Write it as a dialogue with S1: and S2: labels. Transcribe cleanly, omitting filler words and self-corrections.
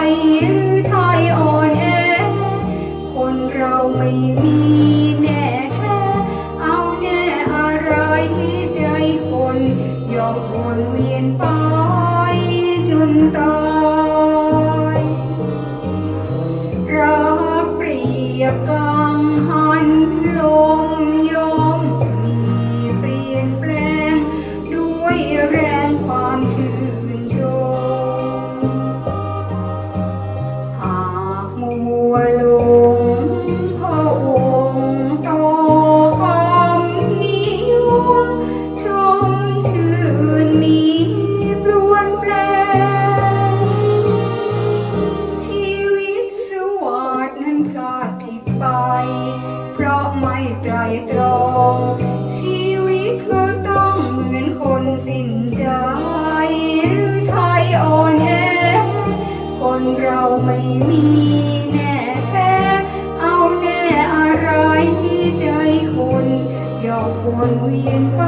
S1: หรือไทยอ่อนแอคนเราไม่มีแน่แท้เอาแน่อะไรที่ใจคนย่อมวนเวียนไปจนตายรักเปรียบกังหันลมย่อมมีเปลี่ยนแปลงด้วยแรงความชื่นชมหากมัวลงพระองค์ต่อความนิยมชมชื่นมีปลวนแปลงชีวิตสวัสดิ์นั้นพลาดผิดไปเพราะไม่ไตร่ตรองชีวิตก็ต้องเหมือนคนสิ้นใจหรือไทยอ่อนแอคนเราไม่มีแน่แท้เอาแน่อะไรที่ใจคนย่อมวนเวียนไป